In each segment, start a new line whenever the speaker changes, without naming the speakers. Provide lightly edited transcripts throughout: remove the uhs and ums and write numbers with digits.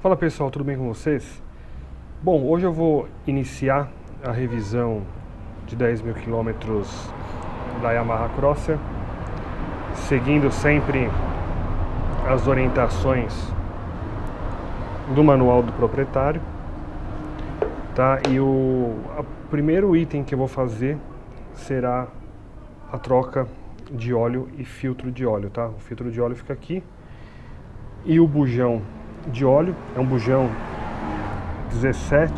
Fala pessoal, tudo bem com vocês? Bom, hoje eu vou iniciar a revisão de 10 mil quilômetros da Yamaha Crosser, seguindo sempre as orientações do manual do proprietário, tá? E o primeiro item que eu vou fazer será a troca de óleo e filtro de óleo, tá? O filtro de óleo fica aqui e o bujão de óleo é um bujão 17,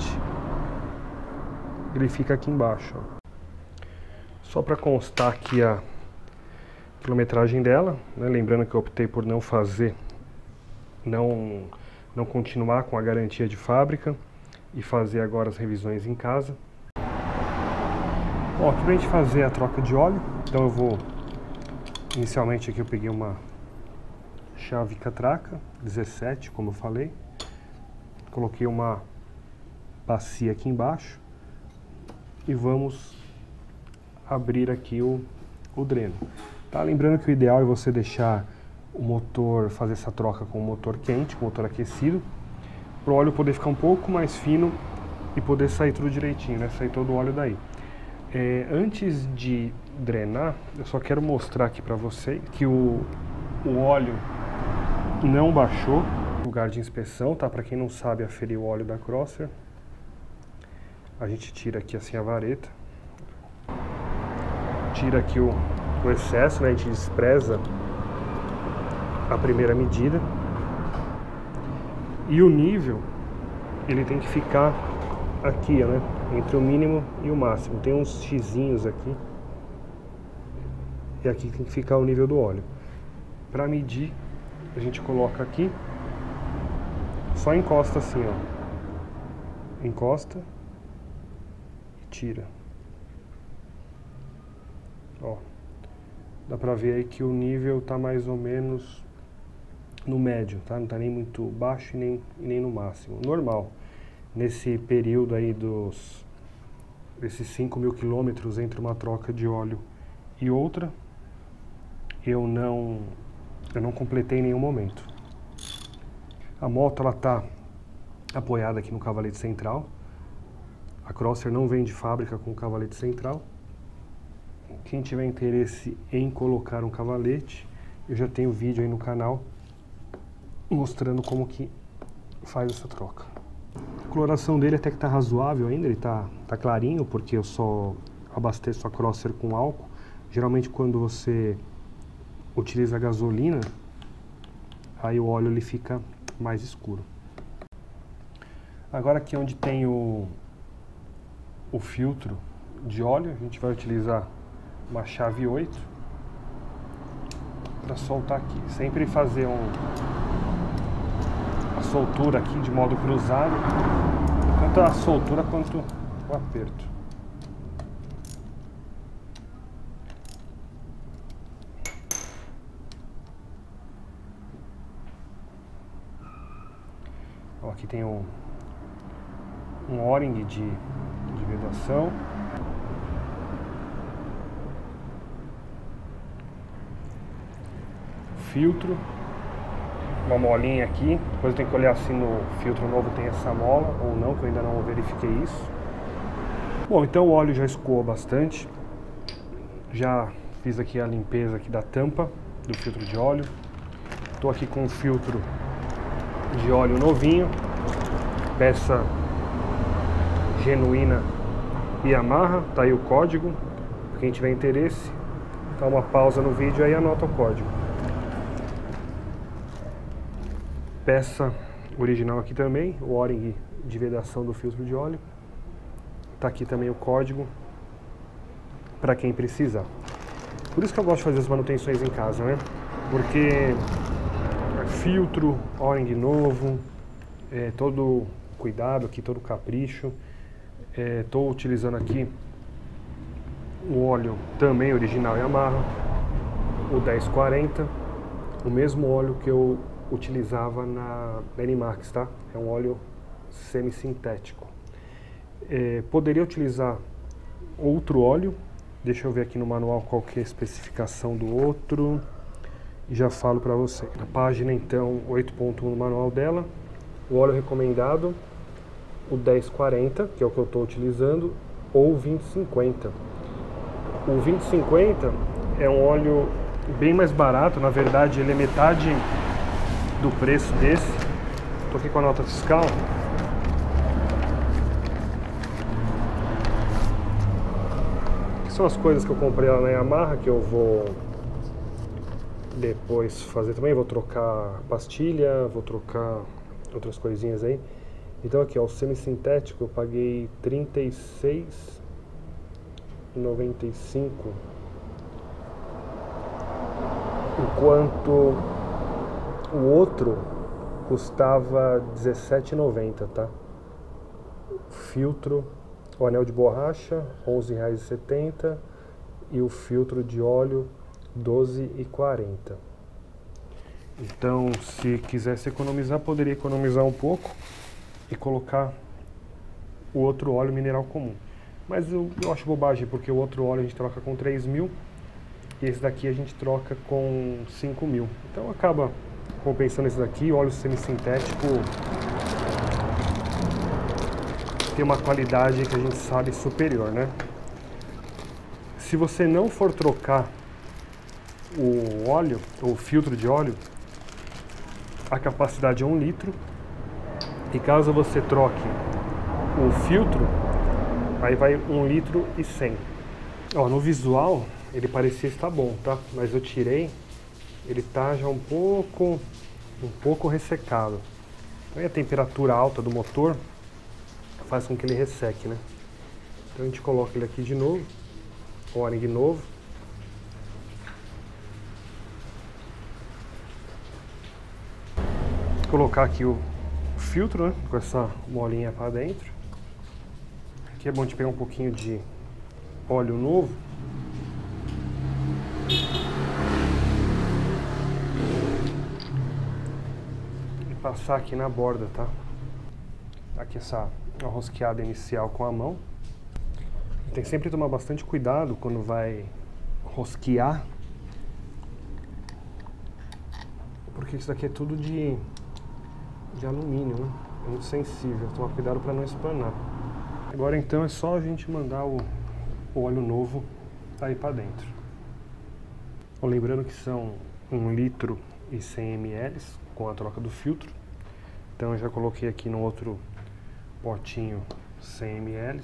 ele fica aqui embaixo, ó. Só para constar aqui a quilometragem dela, né? Lembrando que eu optei por não fazer, não continuar com a garantia de fábrica e fazer agora as revisões em casa. Bom, aqui pra gente fazer a troca de óleo, então eu vou, inicialmente aqui eu peguei uma chave catraca 17, como eu falei, coloquei uma bacia aqui embaixo e vamos abrir aqui o dreno, tá? Lembrando que o ideal é você deixar o motor, fazer essa troca com o motor quente, com o motor aquecido, para o óleo poder ficar um pouco mais fino e poder sair tudo direitinho, né? Sair todo o óleo daí. Antes de drenar, eu só quero mostrar aqui para vocês que o óleo não baixou. Lugar de inspeção, tá? Para quem não sabe aferir o óleo da Crosser, a gente tira aqui assim a vareta, tira aqui o excesso, né? A gente despreza a primeira medida e o nível ele tem que ficar aqui, né? Entre o mínimo e o máximo. Tem uns xizinhos aqui e aqui tem que ficar o nível do óleo. Para medir, a gente coloca aqui, só encosta assim, ó, encosta e tira, ó, dá pra ver aí que o nível tá mais ou menos no médio, tá? Não tá nem muito baixo e nem no máximo, normal. Nesse período aí desses 5 mil quilômetros entre uma troca de óleo e outra, eu não completei em nenhum momento. A moto ela tá apoiada aqui no cavalete central. A Crosser não vem de fábrica com cavalete central. Quem tiver interesse em colocar um cavalete, eu já tenho vídeo aí no canal mostrando como que faz essa troca. A coloração dele até que tá razoável ainda, ele tá clarinho, porque eu só abasteço a Crosser com álcool. Geralmente quando você utiliza a gasolina, aí o óleo ele fica mais escuro. Agora aqui onde tem o filtro de óleo, a gente vai utilizar uma chave 8 para soltar aqui. Sempre fazer a soltura aqui de modo cruzado, tanto a soltura quanto o aperto. Aqui tem um O-ring de vedação. Filtro. Uma molinha aqui. Depois eu tenho que olhar se no filtro novo tem essa mola ou não, que eu ainda não verifiquei isso. Bom, então o óleo já escoou bastante. Já fiz aqui a limpeza aqui da tampa do filtro de óleo. Estou aqui com o filtro de óleo novinho, peça genuína Yamaha, tá aí o código, pra quem tiver interesse, dá uma pausa no vídeo aí anota o código. Peça original aqui também, o O-ring de vedação do filtro de óleo, tá aqui também o código para quem precisar. Por isso que eu gosto de fazer as manutenções em casa, né? Porque filtro, O-ring novo, todo cuidado aqui, todo capricho. Estou utilizando aqui o óleo também original Yamaha, o 1040, o mesmo óleo que eu utilizava na NMAX, tá? É um óleo semi-sintético. Poderia utilizar outro óleo, deixa eu ver aqui no manual qual que é a especificação do outro. E já falo para você. A página então 8.1 no manual dela O óleo recomendado, o 1040, que é o que eu estou utilizando, ou o 2050. O 2050 é um óleo bem mais barato, na verdade ele é metade do preço desse. Estou aqui com a nota fiscal. Que são as coisas que eu comprei lá na Yamaha, que eu vou depois fazer também. Vou trocar pastilha, vou trocar outras coisinhas aí. Então aqui, ó, o semissintético eu paguei R$ 36,95, enquanto o outro custava R$ 17,90, tá? Filtro, o anel de borracha, R$ 11,70 e o filtro de óleo, R$ 12,40. Então, se quisesse economizar, poderia economizar um pouco e colocar o outro óleo mineral comum. Mas eu acho bobagem, porque o outro óleo a gente troca com 3.000 e esse daqui a gente troca com 5.000. Então acaba compensando esse daqui. O óleo semissintético tem uma qualidade que a gente sabe superior, né? Se você não for trocar o óleo, ou o filtro de óleo, a capacidade é 1 litro. E caso você troque o filtro, aí vai 1 litro e 100. Ó, no visual ele parecia estar bom, tá? Mas eu tirei, ele tá já um pouco ressecado. Então, a temperatura alta do motor faz com que ele resseque, né? Então a gente coloca ele aqui de novo, o O-ring novo. Vou colocar aqui o filtro, né? Com essa molinha para dentro. Aqui é bom de pegar um pouquinho de óleo novo. E passar aqui na borda, tá? Aqui essa rosqueada inicial com a mão. Tem que sempre tomar bastante cuidado quando vai rosquear, porque isso daqui é tudo de alumínio, né? É muito sensível, tomar cuidado para não espanar. Agora então é só a gente mandar o óleo novo aí para dentro. Bom, lembrando que são 1 litro e 100 ml com a troca do filtro. Então eu já coloquei aqui no outro potinho 100 ml.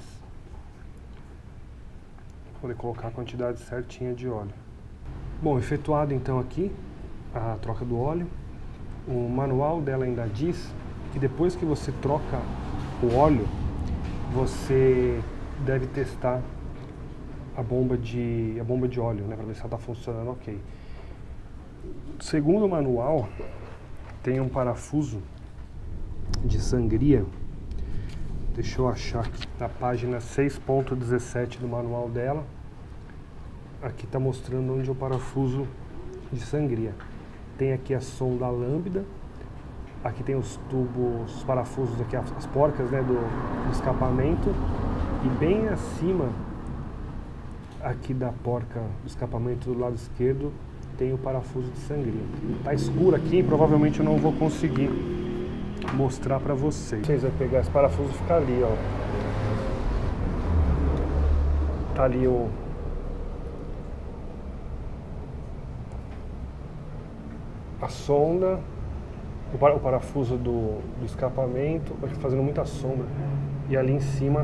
Vou poder colocar a quantidade certinha de óleo. Bom, efetuado então aqui a troca do óleo, o manual dela ainda diz que depois que você troca o óleo, você deve testar a bomba de óleo, né, para ver se ela está funcionando ok. Segundo o manual, tem um parafuso de sangria. Deixa eu achar aqui, na página 6.17 do manual dela, aqui está mostrando onde é o parafuso de sangria. Tem aqui a sonda lambda, aqui tem os tubos, os parafusos aqui, as porcas, né, do escapamento, e bem acima aqui da porca do escapamento do lado esquerdo tem o parafuso de sangria. Tá escuro aqui, provavelmente eu não vou conseguir mostrar para vocês. Vocês vão pegar esse parafuso e ficar ali, ó. Tá ali a sonda, o parafuso do escapamento, fazendo muita sombra. E ali em cima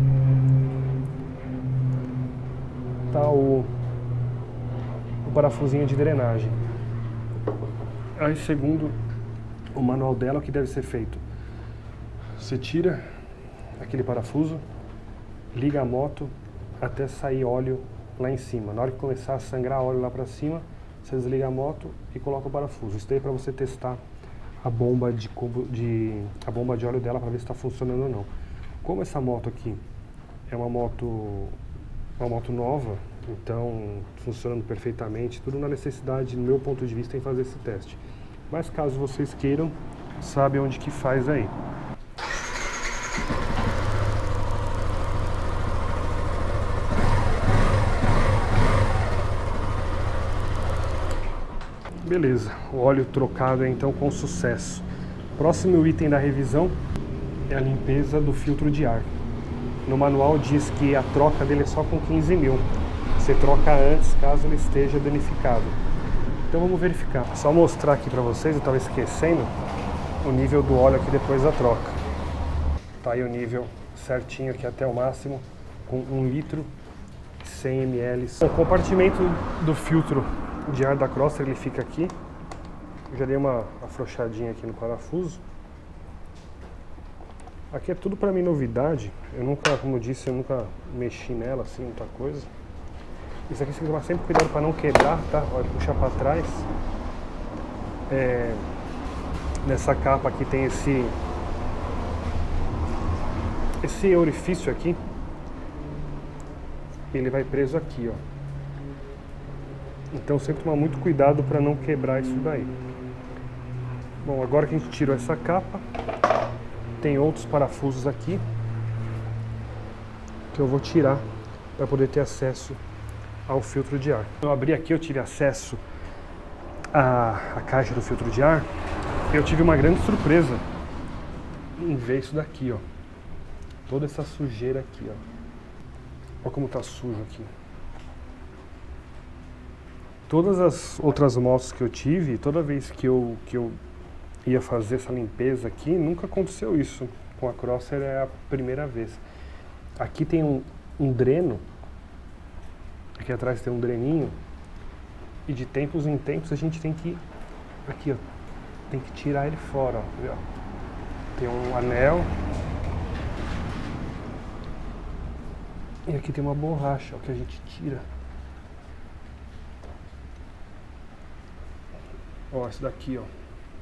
tá o parafusinho de drenagem. Aí, segundo o manual dela, o que deve ser feito? Você tira aquele parafuso, liga a moto até sair óleo lá em cima. Na hora que começar a sangrar óleo lá para cima, você desliga a moto e coloca o parafuso. Isso daí é para você testar a bomba de óleo dela para ver se está funcionando ou não. Como essa moto aqui é uma moto nova, então funcionando perfeitamente, tudo na necessidade, no meu ponto de vista, em fazer esse teste. Mas caso vocês queiram, sabe onde que faz aí. Beleza, o óleo trocado então com sucesso. Próximo item da revisão é a limpeza do filtro de ar. No manual diz que a troca dele é só com 15 mil. Você troca antes caso ele esteja danificado. Então vamos verificar. Só mostrar aqui para vocês, eu estava esquecendo, o nível do óleo aqui depois da troca. Tá aí o nível certinho aqui até o máximo, com 1 litro e 100 ml. O compartimento do filtro de ar da Crosser, ele fica aqui. Eu já dei uma afrouxadinha aqui no parafuso. Aqui é tudo para mim novidade. Eu nunca, como eu disse, eu nunca mexi nela assim, muita coisa. Isso aqui você tem que tomar sempre cuidado para não quebrar, tá? Olha, puxar para trás. Nessa capa aqui tem esse orifício aqui. Ele vai preso aqui, ó. Então sempre tomar muito cuidado para não quebrar isso daí. Bom, agora que a gente tirou essa capa, tem outros parafusos aqui que eu vou tirar para poder ter acesso ao filtro de ar. Eu abri aqui, eu tive acesso à caixa do filtro de ar. Eu tive uma grande surpresa em ver isso daqui, ó. Toda essa sujeira aqui, ó. Olha como tá sujo aqui. Todas as outras motos que eu tive, toda vez que eu ia fazer essa limpeza aqui, nunca aconteceu isso. Com a Crosser é a primeira vez. Aqui tem um dreno. Aqui atrás tem um dreninho. E de tempos em tempos a gente tem que... Aqui, ó. Tem que tirar ele fora, ó. Tem um anel. E aqui tem uma borracha, ó, que a gente tira. Ó, esse daqui, ó.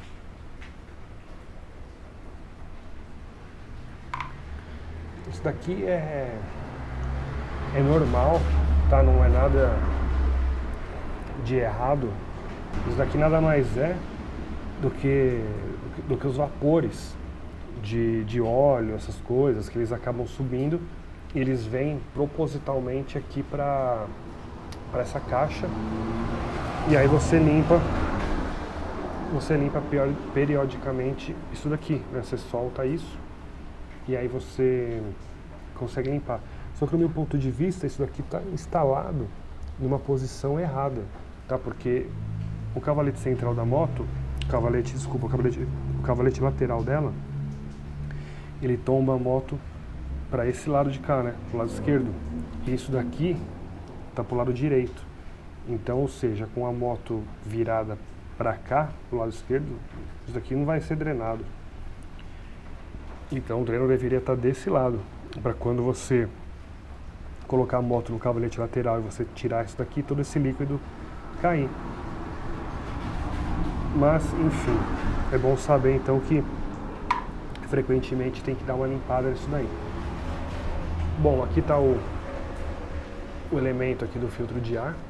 Isso daqui é normal, tá? Não é nada de errado. Isso daqui nada mais é do que os vapores de óleo, essas coisas, que eles acabam subindo. E eles vêm propositalmente aqui para essa caixa. E aí você limpa periodicamente isso daqui, né? Você solta isso e aí você consegue limpar. Só que no meu ponto de vista, isso daqui está instalado numa posição errada, tá? Porque o cavalete central da moto, o cavalete lateral dela, ele tomba a moto para esse lado de cá, né? Pro lado esquerdo. E isso daqui tá pro lado direito. Então, ou seja, com a moto virada para cá, pro lado esquerdo, isso daqui não vai ser drenado. Então o dreno deveria estar desse lado, para quando você colocar a moto no cavalete lateral e você tirar isso daqui, todo esse líquido cair. Mas, enfim, é bom saber então que frequentemente tem que dar uma limpada nisso daí. Bom, aqui está o elemento aqui do filtro de ar.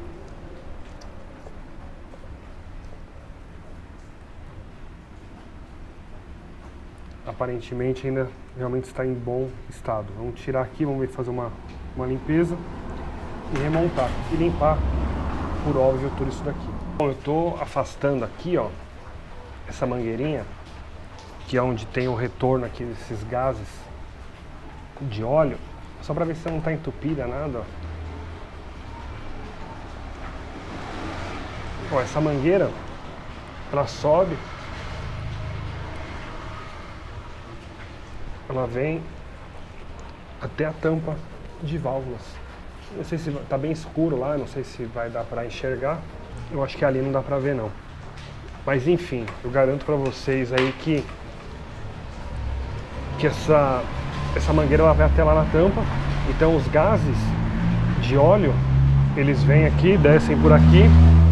Aparentemente ainda realmente está em bom estado. Vamos tirar aqui, vamos fazer uma limpeza e remontar e limpar, por óbvio, tudo isso daqui. Bom, eu estou afastando aqui, ó, essa mangueirinha, que é onde tem o retorno aqui desses gases de óleo, só para ver se não está entupida nada, ó. Ó, essa mangueira, ela sobe, ela vem até a tampa de válvulas. Não sei se tá bem escuro lá, não sei se vai dar para enxergar. Eu acho que ali não dá para ver não. Mas enfim, eu garanto para vocês aí que essa mangueira ela vai até lá na tampa. Então os gases de óleo, eles vêm aqui, descem por aqui,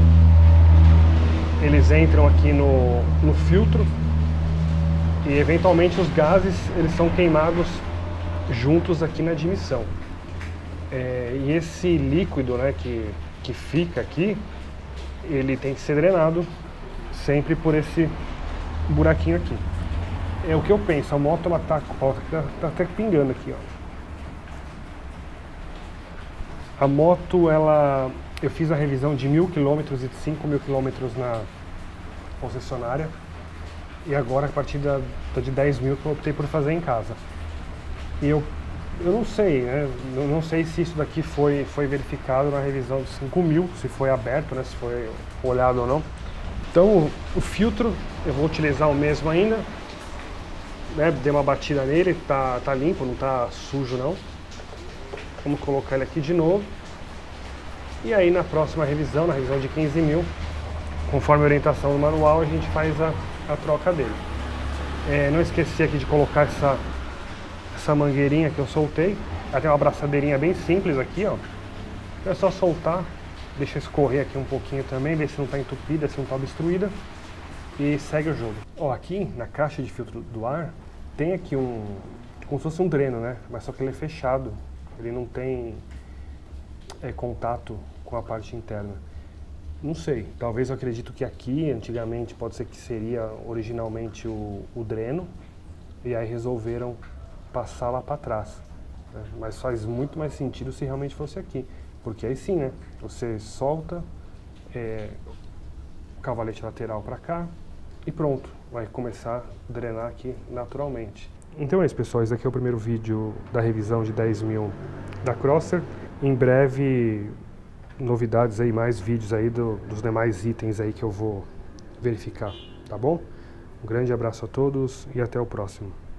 eles entram aqui no filtro. E eventualmente os gases eles são queimados juntos aqui na admissão. E esse líquido, né, que fica aqui, ele tem que ser drenado sempre por esse buraquinho aqui. É o que eu penso, a moto ela tá até pingando aqui, ó. A moto, eu fiz a revisão de 1000 km e 5.000 km na concessionária. E agora, a partir de 10 mil, que eu optei por fazer em casa. E eu não sei, né? Eu não sei se isso daqui foi verificado na revisão de 5 mil, se foi aberto, né? Se foi olhado ou não. Então, o filtro, eu vou utilizar o mesmo ainda. Né? Dei uma batida nele, tá limpo, não tá sujo não. Vamos colocar ele aqui de novo. E aí, na próxima revisão, na revisão de 15 mil, conforme a orientação do manual, a gente faz a troca dele. Não esqueci aqui de colocar essa mangueirinha que eu soltei. Ela tem uma abraçadeirinha bem simples aqui, ó. É só soltar, deixa escorrer aqui um pouquinho também, ver se não está entupida, se não está obstruída. E segue o jogo. Ó, aqui na caixa de filtro do ar, tem aqui como se fosse um dreno, né? Mas só que ele é fechado. Ele não tem contato com a parte interna. Não sei, talvez eu acredito que aqui, antigamente, pode ser que seria originalmente o dreno, e aí resolveram passar lá para trás, né? Mas faz muito mais sentido se realmente fosse aqui, porque aí sim, né? Você solta o cavalete lateral para cá e pronto, vai começar a drenar aqui naturalmente. Então é isso, pessoal, esse aqui é o primeiro vídeo da revisão de 10 mil da Crosser. Em breve, novidades aí, mais vídeos aí dos demais itens aí que eu vou verificar, tá bom? Um grande abraço a todos e até o próximo.